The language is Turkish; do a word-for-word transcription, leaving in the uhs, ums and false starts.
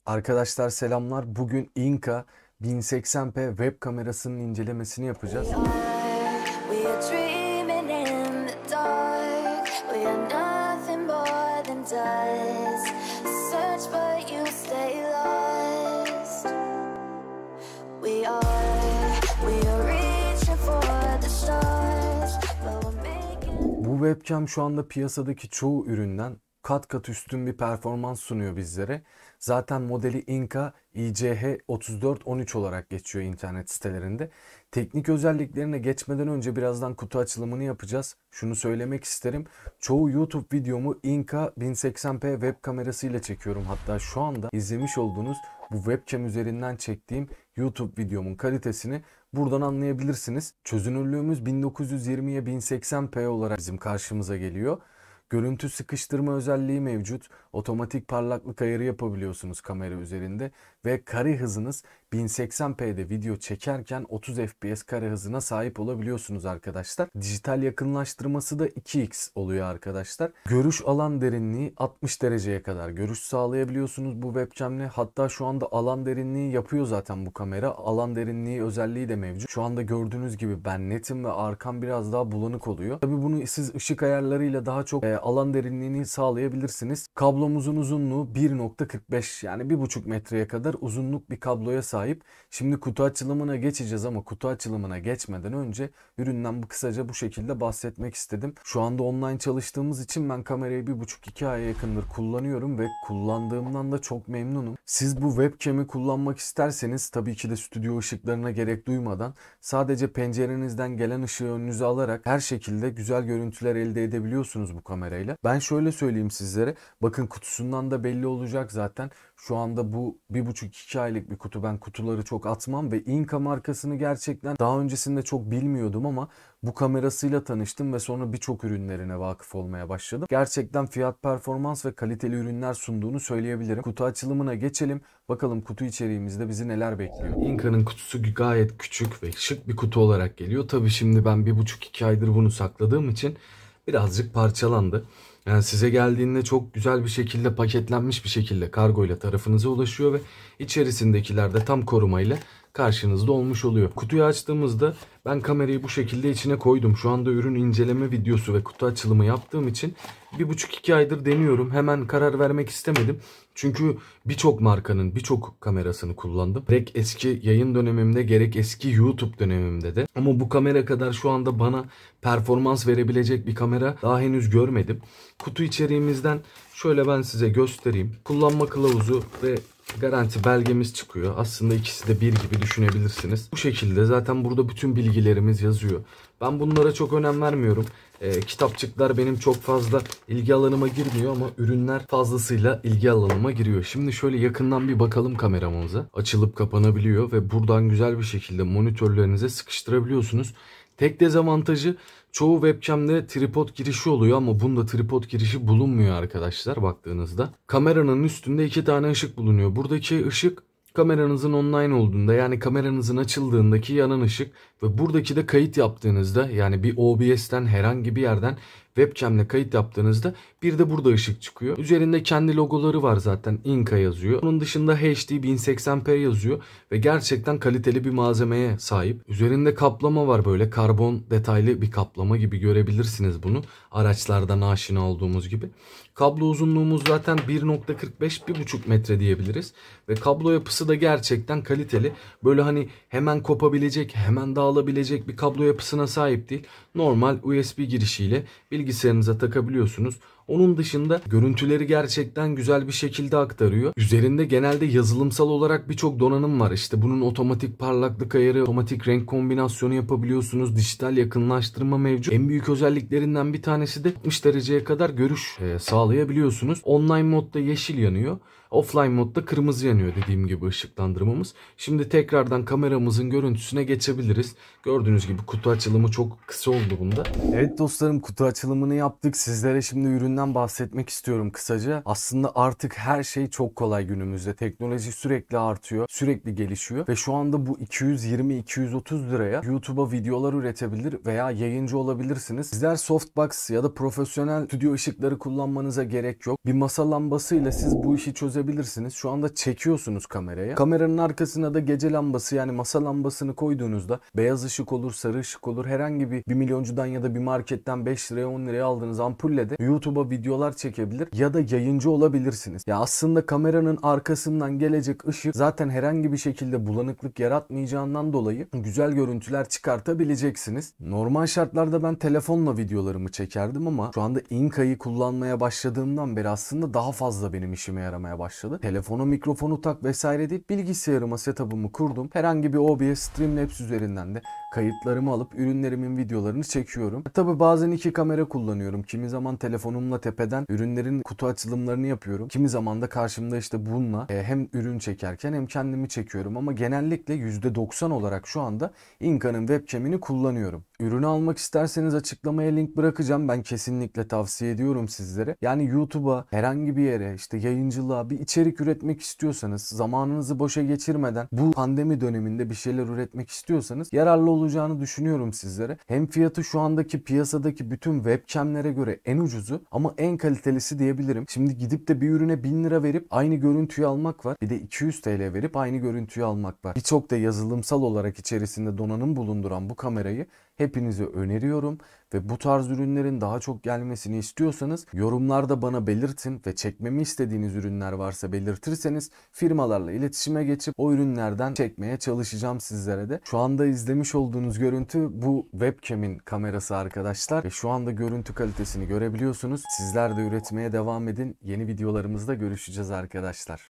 Arkadaşlar selamlar. Bugün Inca bin seksen p web kamerasının incelemesini yapacağız. Bu webcam şu anda piyasadaki çoğu üründen kat kat üstün bir performans sunuyor bizlere. Zaten modeli Inca I C H otuz dört on üç olarak geçiyor internet sitelerinde. Teknik özelliklerine geçmeden önce birazdan kutu açılımını yapacağız. Şunu söylemek isterim. Çoğu YouTube videomu Inca bin seksen p web kamerasıyla çekiyorum. Hatta şu anda izlemiş olduğunuz bu webcam üzerinden çektiğim YouTube videomun kalitesini buradan anlayabilirsiniz. Çözünürlüğümüz bin dokuz yüz yirmiye bin seksen p olarak bizim karşımıza geliyor. Görüntü sıkıştırma özelliği mevcut. Otomatik parlaklık ayarı yapabiliyorsunuz kamera üzerinde. Ve kare hızınız bin seksen p'de video çekerken otuz F P S kare hızına sahip olabiliyorsunuz arkadaşlar. Dijital yakınlaştırması da iki x oluyor arkadaşlar. Görüş alan derinliği altmış dereceye kadar görüş sağlayabiliyorsunuz bu webcamle. Hatta şu anda alan derinliği yapıyor zaten bu kamera. Alan derinliği özelliği de mevcut. Şu anda gördüğünüz gibi ben netim ve arkam biraz daha bulanık oluyor. Tabii bunu siz ışık ayarlarıyla daha çok e, alan derinliğini sağlayabilirsiniz. Kablomuzun uzunluğu bir nokta kırk beş yani bir buçuk metreye kadar uzunluk bir kabloya sahip. Şimdi kutu açılımına geçeceğiz ama kutu açılımına geçmeden önce üründen bu kısaca bu şekilde bahsetmek istedim. Şu anda online çalıştığımız için ben kamerayı bir buçuk iki aya yakındır kullanıyorum ve kullandığımdan da çok memnunum. Siz bu webcam'i kullanmak isterseniz tabii ki de stüdyo ışıklarına gerek duymadan sadece pencerenizden gelen ışığı önünüze alarak her şekilde güzel görüntüler elde edebiliyorsunuz bu kamerayla. Ben şöyle söyleyeyim sizlere. Bakın kutusundan da belli olacak zaten. Şu anda bu bir buçuk iki aylık bir kutu. Ben kutuları çok atmam ve Inca markasını gerçekten daha öncesinde çok bilmiyordum ama bu kamerasıyla tanıştım ve sonra birçok ürünlerine vakıf olmaya başladım. Gerçekten fiyat performans ve kaliteli ürünler sunduğunu söyleyebilirim. Kutu açılımına geçelim. Bakalım kutu içeriğimizde bizi neler bekliyor. Inca'nın kutusu gayet küçük ve şık bir kutu olarak geliyor. Tabii şimdi ben bir buçuk iki aydır bunu sakladığım için birazcık parçalandı. Yani size geldiğinde çok güzel bir şekilde paketlenmiş bir şekilde kargo ile tarafınıza ulaşıyor ve içerisindekiler de tam korumayla karşınızda olmuş oluyor. Kutuyu açtığımızda ben kamerayı bu şekilde içine koydum. Şu anda ürün inceleme videosu ve kutu açılımı yaptığım için bir buçuk iki aydır deniyorum. Hemen karar vermek istemedim. Çünkü birçok markanın birçok kamerasını kullandım. Gerek eski yayın dönemimde gerek eski YouTube dönemimde de. Ama bu kamera kadar şu anda bana performans verebilecek bir kamera daha henüz görmedim. Kutu içeriğimizden şöyle ben size göstereyim. Kullanma kılavuzu ve garanti belgemiz çıkıyor. Aslında ikisi de bir gibi düşünebilirsiniz. Bu şekilde zaten burada bütün bilgilerimiz yazıyor. Ben bunlara çok önem vermiyorum. E, kitapçıklar benim çok fazla ilgi alanıma girmiyor ama ürünler fazlasıyla ilgi alanıma giriyor. Şimdi şöyle yakından bir bakalım kameramıza. Açılıp kapanabiliyor ve buradan güzel bir şekilde monitörlerinize sıkıştırabiliyorsunuz. Tek dezavantajı çoğu webcam'de tripod girişi oluyor ama bunda tripod girişi bulunmuyor arkadaşlar baktığınızda. Kameranın üstünde iki tane ışık bulunuyor. Buradaki ışık kameranızın online olduğunda yani kameranızın açıldığındaki yanan ışık ve buradaki de kayıt yaptığınızda yani bir O B S'ten herhangi bir yerden webcam'le kayıt yaptığınızda bir de burada ışık çıkıyor. Üzerinde kendi logoları var zaten. Inca yazıyor. Onun dışında H D bin seksen p yazıyor ve gerçekten kaliteli bir malzemeye sahip. Üzerinde kaplama var, böyle karbon detaylı bir kaplama gibi görebilirsiniz bunu. Araçlardan aşina olduğumuz gibi. Kablo uzunluğumuz zaten bir nokta kırk beş bir buçuk metre diyebiliriz. Ve kablo yapısı da gerçekten kaliteli. Böyle hani hemen kopabilecek, hemen dağılabilecek bir kablo yapısına sahip değil. Normal U S B girişiyle bilgisayarınıza takabiliyorsunuz. Onun dışında görüntüleri gerçekten güzel bir şekilde aktarıyor. Üzerinde genelde yazılımsal olarak birçok donanım var. İşte bunun otomatik parlaklık ayarı, otomatik renk kombinasyonu yapabiliyorsunuz. Dijital yakınlaştırma mevcut. En büyük özelliklerinden bir tanesi de altmış dereceye kadar görüş e, sağlayabiliyorsunuz. Online modda yeşil yanıyor. Offline modda kırmızı yanıyor dediğim gibi ışıklandırmamız. Şimdi tekrardan kameramızın görüntüsüne geçebiliriz. Gördüğünüz gibi kutu açılımı çok kısa oldu bunda. Evet dostlarım, kutu açılımını yaptık. Sizlere şimdi üründen bahsetmek istiyorum kısaca. Aslında artık her şey çok kolay günümüzde. Teknoloji sürekli artıyor, sürekli gelişiyor. Ve şu anda bu iki yüz yirmi iki yüz otuz liraya YouTube'a videolar üretebilir veya yayıncı olabilirsiniz. Sizler softbox ya da profesyonel stüdyo ışıkları kullanmanıza gerek yok. Bir masa lambasıyla siz bu işi çözebilirsiniz. gösterebilirsiniz. Şu anda çekiyorsunuz kameraya. Kameranın arkasına da gece lambası yani masa lambasını koyduğunuzda beyaz ışık olur, sarı ışık olur. Herhangi bir bir milyoncudan ya da bir marketten beş liraya on liraya aldığınız ampulle de YouTube'a videolar çekebilir ya da yayıncı olabilirsiniz. Ya aslında kameranın arkasından gelecek ışık zaten herhangi bir şekilde bulanıklık yaratmayacağından dolayı güzel görüntüler çıkartabileceksiniz. Normal şartlarda ben telefonla videolarımı çekerdim ama şu anda Inca'yı kullanmaya başladığımdan beri aslında daha fazla benim işime yaramaya başladı. Telefona mikrofonu tak vesaire değil, bilgisayarıma setup'ımı kurdum. Herhangi bir O B S, Streamlabs üzerinden de kayıtlarımı alıp ürünlerimin videolarını çekiyorum. Tabi bazen iki kamera kullanıyorum. Kimi zaman telefonumla tepeden ürünlerin kutu açılımlarını yapıyorum. Kimi zaman da karşımda işte bununla e, hem ürün çekerken hem kendimi çekiyorum. Ama genellikle yüzde doksan olarak şu anda Inca'nın webcam'ini kullanıyorum. Ürünü almak isterseniz açıklamaya link bırakacağım. Ben kesinlikle tavsiye ediyorum sizlere. Yani YouTube'a, herhangi bir yere, işte yayıncılığa bir içerik üretmek istiyorsanız, zamanınızı boşa geçirmeden bu pandemi döneminde bir şeyler üretmek istiyorsanız yararlı olacağını düşünüyorum sizlere. Hem fiyatı şu andaki piyasadaki bütün webcam'lere göre en ucuzu ama en kalitelisi diyebilirim. Şimdi gidip de bir ürüne bin lira verip aynı görüntüyü almak var. Bir de iki yüz T L verip aynı görüntüyü almak var. Birçok da yazılımsal olarak içerisinde donanım bulunduran bu kamerayı hepinize öneriyorum ve bu tarz ürünlerin daha çok gelmesini istiyorsanız yorumlarda bana belirtin ve çekmemi istediğiniz ürünler varsa belirtirseniz firmalarla iletişime geçip o ürünlerden çekmeye çalışacağım sizlere de. Şu anda izlemiş olduğunuz görüntü bu webcam'in kamerası arkadaşlar ve şu anda görüntü kalitesini görebiliyorsunuz. Sizler de üretmeye devam edin. Yeni videolarımızda görüşeceğiz arkadaşlar.